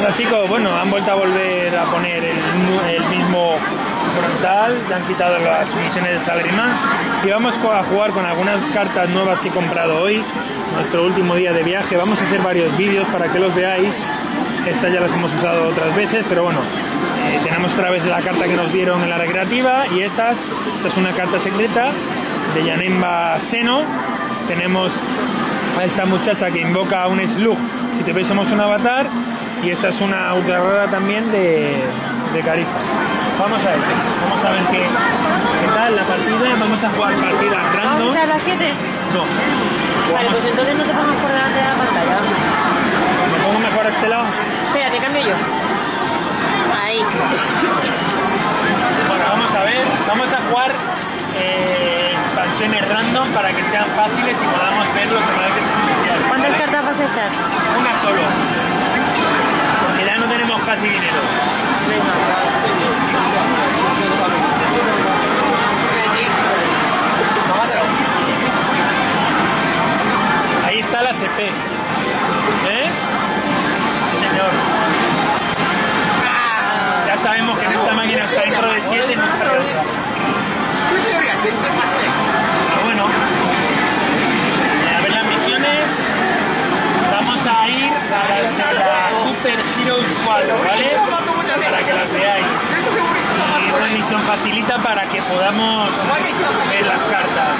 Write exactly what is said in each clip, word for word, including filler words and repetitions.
pasa, chicos? Bueno, han vuelto a volver a poner el, el mismo frontal, le han quitado las misiones de Salaryman y vamos a jugar con algunas cartas nuevas que he comprado hoy, nuestro último día de viaje. Vamos a hacer varios vídeos para que los veáis. Estas ya las hemos usado otras veces, pero bueno, eh, tenemos otra vez la carta que nos dieron en la recreativa y estas, esta es una carta secreta de Janemba Seno. Tenemos a esta muchacha que invoca a un slug si te tuviésemos un avatar, y esta es una ultra rara también de, de Carifa. Vamos a ver, vamos a ver qué, qué tal la partida. Vamos a jugar partidas random. ¿Vamos a las siete? No. Vale, pues entonces no te pongas por delante de la pantalla. ¿Me pongo mejor a este lado? Espera, te cambio yo. Ahí. Bueno, vamos a ver, vamos a jugar eh, expansiones random para que sean fáciles y podamos ver los personajes especiales. ¿Cuántas ¿vale? cartas vas a echar? Una solo. Porque ya no tenemos casi dinero. Ahí está la C P. ¿Eh? Señor. Ya sabemos que en esta máquina hasta dentro de siete no se realiza. Pero bueno. A ver las misiones. Vamos a ir a las de la Super Heroes cuatro, ¿vale? Para que las veáis. Y una misión facilita para que podamos ver las cartas.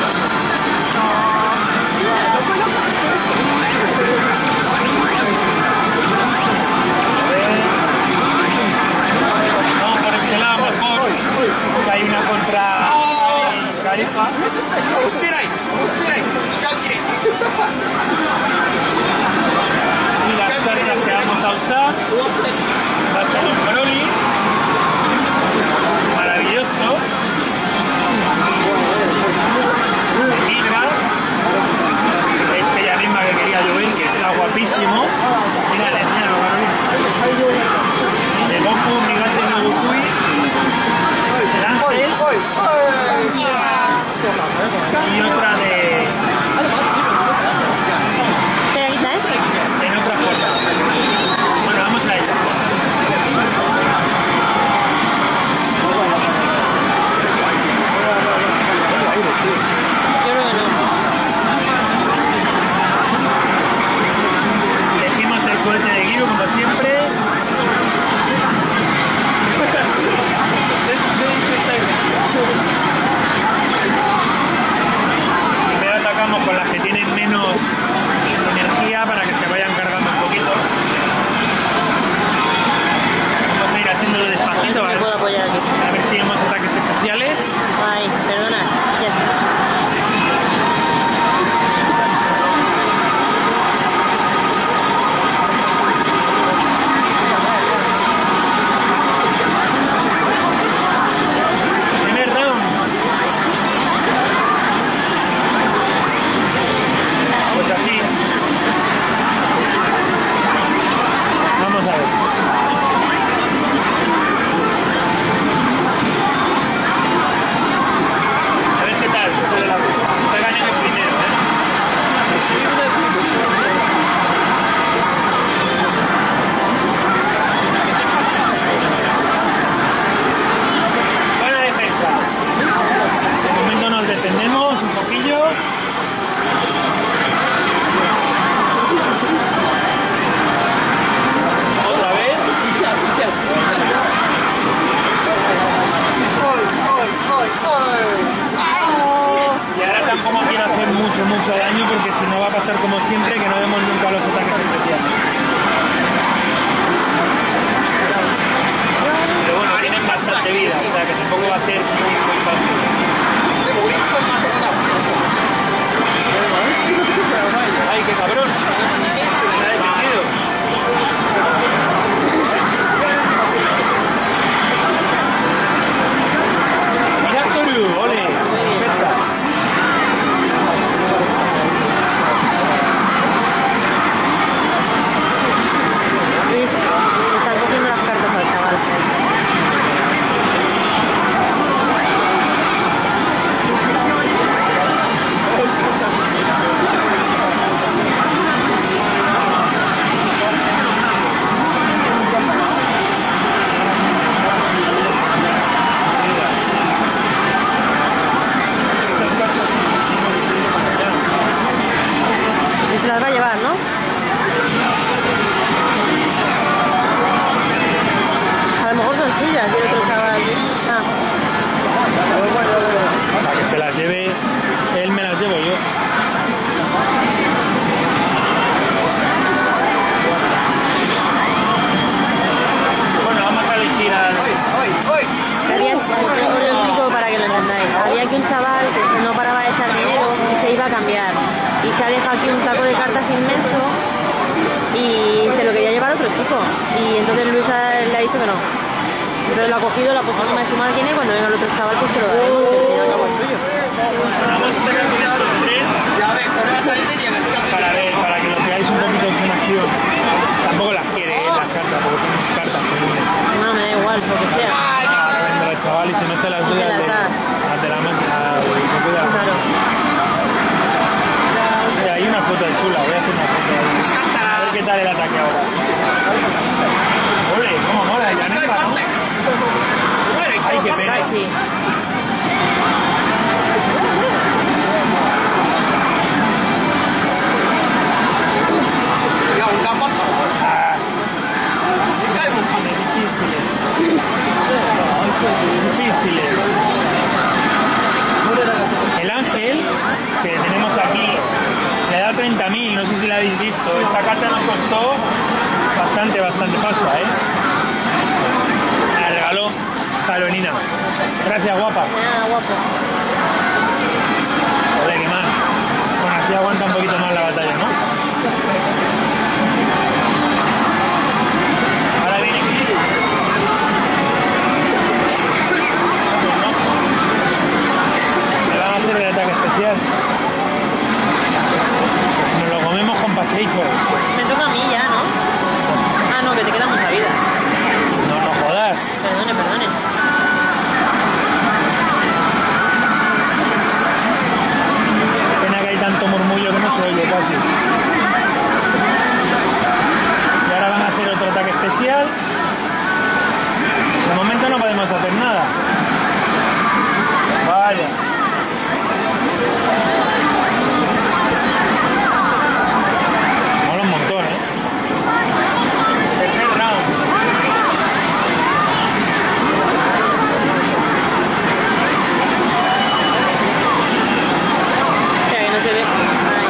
Vamos por este lado mejor, porque hay una contra Carifa. Y las cartas que vamos a usar va a ser un Broly maravilloso, Mika, este ya misma que quería yo ver, que está guapísimo. Mira, le enseño a Broly de Goku, Migante no Gokui, el Ángel y otra de en otra forma. Bueno, vamos a ello. Elegimos el cohete de Giro como siempre. Primero atacamos con las que tienen menos energía para que se vayan cargando un poquito. Vamos a ir haciéndolo despacito, ¿vale? Me puedo apoyar aquí. A ver si vemos ataques especiales. Ay, perdona. Ya está. Primer round. Pues así. Vamos a ver. A ver qué tal sale la cosa. Te ganan el primero, ¿eh? Buena defensa. De momento nos defendemos un poquillo. Otra vez. Y ahora tampoco quiero hacer mucho, mucho daño porque si no va a pasar como siempre que no vemos nunca los ataques especiales. Pero bueno, tienen bastante vida, o sea que tampoco va a ser muy, muy fácil. ¡Ay, qué cabrón! Me ha detenido. ¡Mira, Toru! ¡Ole! Perfecta. tuyas y el otro chaval. Ah. Para que se las lleve él, me las llevo yo. Bueno, vamos a elegir al... Había, os lo explico para que lo entendáis. Había aquí un chaval que no paraba de echar dinero y se iba a cambiar. Y se ha dejado aquí un saco de cartas inmenso y se lo quería llevar otro chico. Y entonces Luisa le ha dicho que no. Entonces lo ha cogido, lo ha puesto encima de su máquina y cuando venga el otro chaval pues se lo daremos, que si no, no es suyo. Vamos a tener con estos tres para ver, para que lo veáis un poquito en acción. Tampoco las quiere las cartas, porque son cartas comunes. No, me da igual, lo que sea. Ahora vendrá el chaval y si no se las doy se las de, das. las de la máquina. Se cuida. Claro. Sí, hay una foto de chula, voy a hacer una foto ahí. A ver qué tal el ataque ahora. Ole, cómo mola, ya no está, ¿no? Ay, qué pena. Ay, sí. Difíciles. El ángel que tenemos aquí le da treinta mil, no sé si la habéis visto. Esta carta nos costó bastante, bastante pasta, ¿eh? Me la regaló Carolina. Gracias, guapa. Ah, guapo. Joder, qué mal. Bueno, así aguanta un poquito más la batalla, ¿no? Ahora viene Kiryu. Le van a hacer el ataque especial. Nos lo comemos con Patricio. Me toca a mí ya, ¿no? Ah, no, que te queda mucha vida. No, no jodas. Perdone, perdone. Pena que hay tanto murmullo que no se oye casi. Y ahora van a hacer otro ataque especial. De momento no podemos hacer nada. Vaya. Mola un montón, ¿eh? Tercer round. Ya que no se ve. Ay.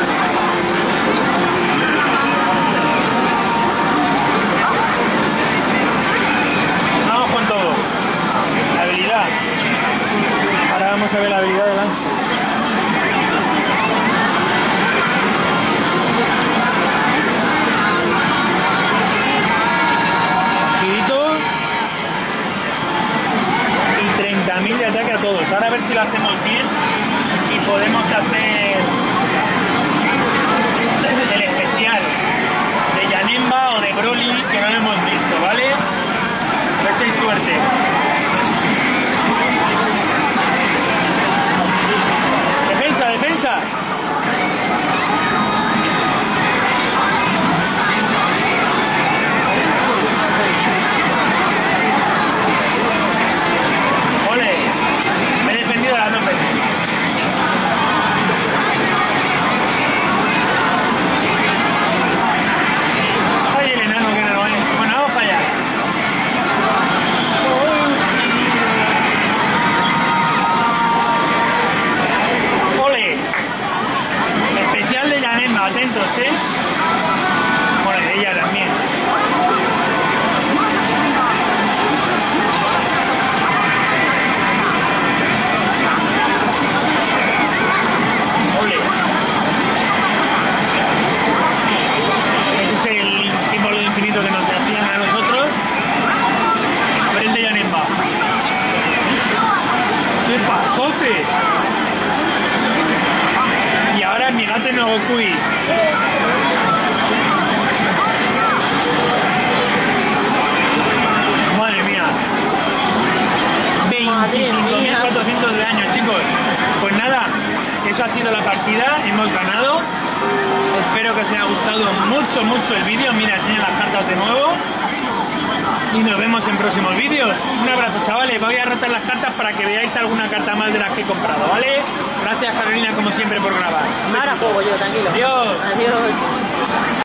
Vamos con todo. La habilidad. Ahora vamos a ver la habilidad del ángel. Girito. Y treinta mil de ataque a todos. Ahora a ver si lo hacemos bien y podemos hacer el especial de Janemba o de Broly que no lo hemos visto, ¿vale? A ver si hay suerte. Defensa, defensa. Ole, me he defendido las dos veces. Ay, el enano que no es. Bueno, vamos para allá. Ole. Especial de Janemba, atentos, ¿eh? Bueno, de ella también. Ole. Ese es el símbolo de infinito que nos hacían a nosotros. Frente Janemba. ¡Qué pasote! Y ahora Migate no Gokui. Madre mía. veinticinco mil cuatrocientos de daño, chicos. Pues nada, eso ha sido la partida. Hemos ganado. Espero que os haya gustado mucho, mucho el vídeo. Mira, enseño las cartas de nuevo. Y nos vemos en próximos vídeos. Un abrazo, chavales. Voy a rotar las cartas para que veáis alguna carta más de las que he comprado, ¿vale? Gracias, Carolina, como siempre, por grabar. Ahora juego yo, tranquilo. Adiós. Adiós.